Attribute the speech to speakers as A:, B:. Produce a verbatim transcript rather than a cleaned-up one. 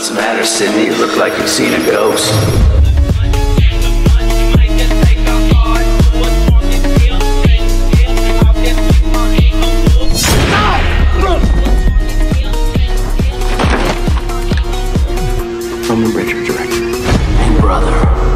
A: What's the matter, Sidney? You look like you've seen a ghost.
B: From the Richard director.
A: Hey, brother.